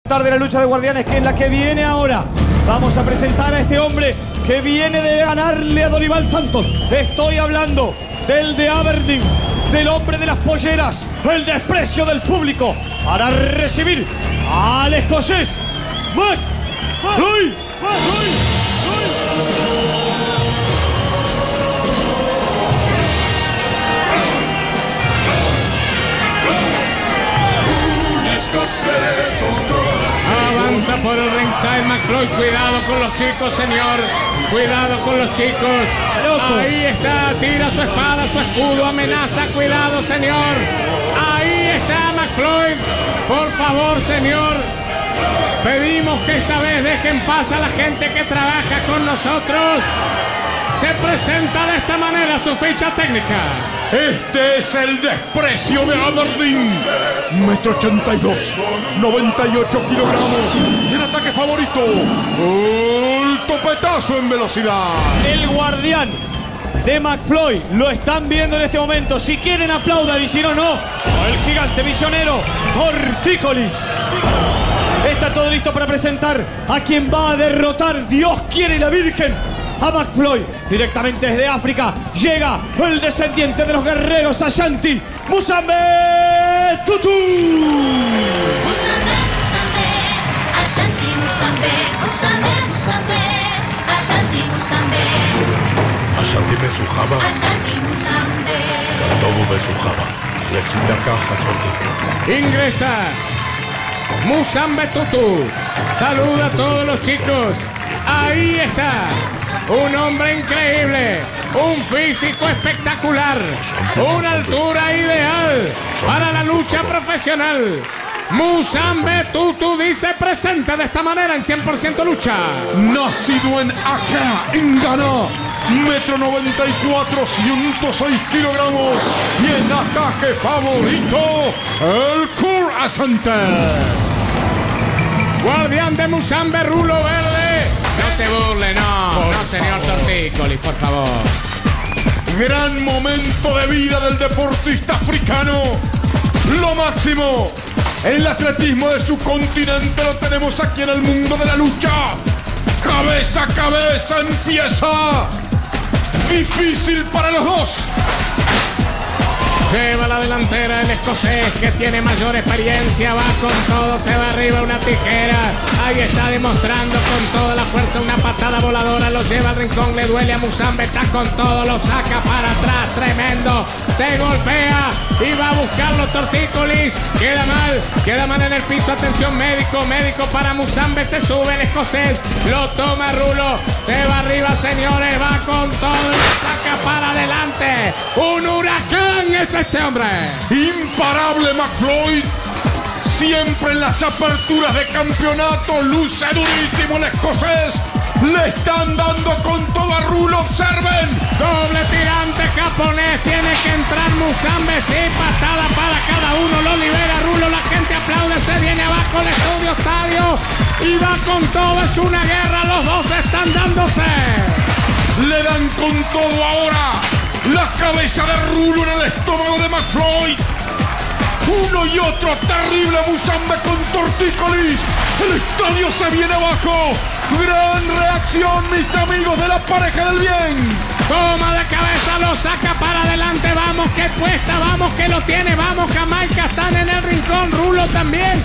De la lucha de guardianes, que es la que viene ahora. Vamos a presentar a este hombre que viene de ganarle a Dorival Santos. Estoy hablando del de Aberdeen, del hombre de las polleras, el desprecio del público, para recibir al escocés McFly. Avanza por el ringside McFly. Cuidado con los chicos, señor. Cuidado con los chicos. Ahí está. Tira su espada, su escudo. Amenaza. Cuidado, señor. Ahí está McFly. Por favor, señor. Pedimos que esta vez dejen paz a la gente que trabaja con nosotros. Se presenta de esta manera su ficha técnica. Este es el desprecio de Aberdeen. 1,82 m, 98 kilogramos. El ataque favorito. Un topetazo en velocidad. El guardián de McFly. Lo están viendo en este momento. Si quieren aplaudan y si no, no. El gigante misionero Tortícolis. Está todo listo para presentar a quien va a derrotar, Dios quiere la Virgen, a McFly. Directamente desde África llega el descendiente de los guerreros Ashanti, Musambe Tutu. Musambe, Musambe, Ashanti, Musambe, Musambe, Musambe, Ashanti, Musambe. Ashanti Mesujaba, Ashanti, Musambe. Kantobu Mesujaba, Lexita Caja Sorti. Ingresa Musambe Tutu. Saluda a todos los chicos. Ahí está. Un hombre increíble. Un físico espectacular. Una altura ideal para la lucha profesional. Musambe Tutu dice presente de esta manera en 100% lucha. Nacido en Accra, en Ghana, 1,94 m, 106 kilogramos. Y en ataque favorito, el Kur Asante. Guardián de Musambe, rulo verde. No se burle, no, señor Tortícolis, por favor. Gran momento de vida del deportista africano. Lo máximo en el atletismo de su continente lo tenemos aquí en el mundo de la lucha. Cabeza a cabeza empieza. Difícil para los dos. Lleva la delantera el escocés que tiene mayor experiencia. Va con todo, se va arriba una tijera. Ahí está demostrando con toda la fuerza una patada voladora. Lo lleva al rincón, le duele a Musambe. Está con todo, lo saca para atrás. Tremendo. Se golpea y va a buscarlo Tortícolis. Queda mal en el piso. Atención médico, médico para Musambe. Se sube el escocés. Lo toma Rulo. Se va arriba, señores. Va con todo. Lo saca para adelante. Un huracán es este hombre. Imparable McFly. Siempre en las aperturas de campeonato luce durísimo el escocés. Le están dando con todo a Rulo. Observen. Doble tirante japonés. Tiene que entrar Musambe. Sí, patada para cada uno. Lo libera Rulo. La gente aplaude. Se viene abajo el estadio. Y va con todo. Es una guerra. Los dos están dándose. Le dan con todo ahora. La cabeza de Rulo en el estómago de McFly. Uno y otro, terrible Musambe con Tortícolis. El estadio se viene abajo. Gran reacción, mis amigos de la pareja del bien. Toma de cabeza, lo saca para adelante. Vamos que cuesta, vamos que lo tiene. Vamos, Jamaica están en el rincón. Rulo también.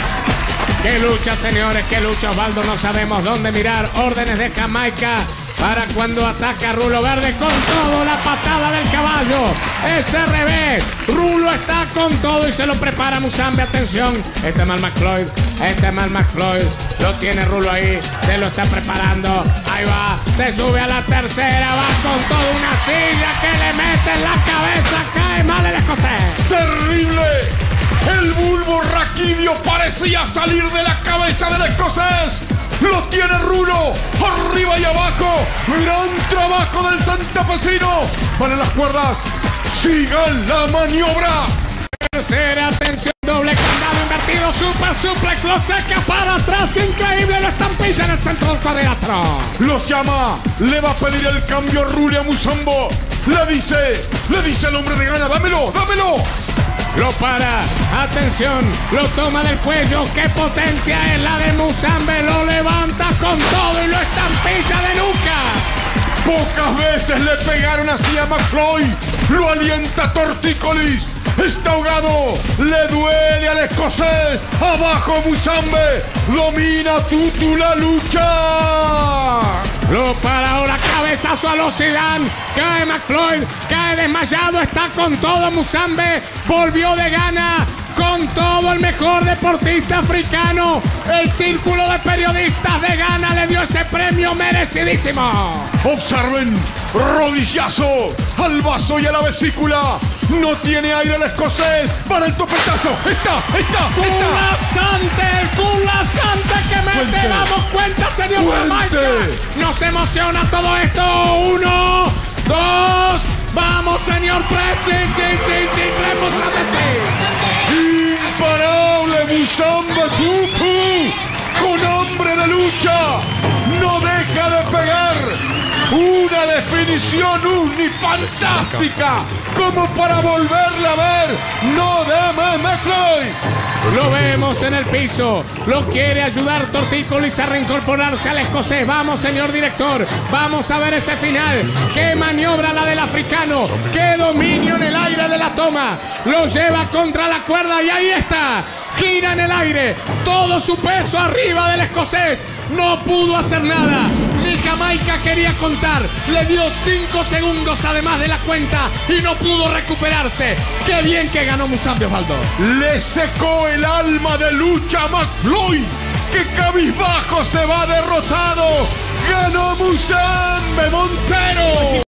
Qué lucha, señores, qué lucha. Osvaldo, no sabemos dónde mirar. Órdenes de Jamaica para cuando ataca Rulo Verde con todo. La patada del caballo. Ese revés. Rulo está con todo y se lo prepara Musambe. Atención. Este es mal McFly. Este es mal McFly. Lo tiene Rulo ahí. Se lo está preparando. Ahí va. Se sube a la tercera. Va con todo. Una silla que le mete en la cabeza. Cae mal el escocés. ¡Terrible! El bulbo raquídeo parecía salir de la cabeza del escocés. Lo tiene Rulo, arriba y abajo. Gran trabajo del santafesino. Van en las cuerdas. Sigan la maniobra. Tercera, atención, doble candado invertido. Super suplex, lo saca para atrás. Increíble, la estampilla en el centro del cuadrilátero. Los llama, le va a pedir el cambio a Rulo a Musambo. Le dice el hombre de Ghana, dámelo. Lo para, atención, lo toma del cuello. ¡Qué potencia es la de Musambe! Lo levanta con todo y lo estampilla de nuca. Pocas veces le pegaron así a McFloy. Lo alienta Tortícolis. Está ahogado. Le duele al escocés. Abajo Musambe. Domina Tutu la lucha. Lo para ahora, cabezazo a los Zidane. Cae McFloy, cae desmayado. Está con todo Musambe. Volvió de Ghana. Con todo el mejor deportista africano. El círculo de periodistas de Ghana le dio ese premio merecidísimo. Observen, rodillazo al vaso y a la vesícula. No tiene aire el escocés. Para el topetazo. Está. Kula Sante, el Kula Sante que mete. Cuente. Damos cuenta, señor Cuente. Jamaica. Nos emociona todo esto. 1, 2. Vamos, señor 3. Sí. Imparable Musambe Tutu. Con hambre de lucha. No deja de pegar. Una definición fantástica. Como para volverla a ver. No deme McFloy. Lo vemos en el piso. Lo quiere ayudar Tortícolis a reincorporarse al escocés. Vamos, señor director. Vamos a ver ese final. Qué maniobra la del africano. Qué dominio en el aire de la toma. Lo lleva contra la cuerda y ahí está. Gira en el aire. Todo su peso arriba del escocés. No pudo hacer nada. Ni Jamaica quería contar. Le dio 5 segundos además de la cuenta y no pudo recuperarse. Qué bien que ganó Musambe, Osvaldo. Le secó el alma de lucha a McFloy. Que cabizbajo se va derrotado. Ganó Musambe Montero.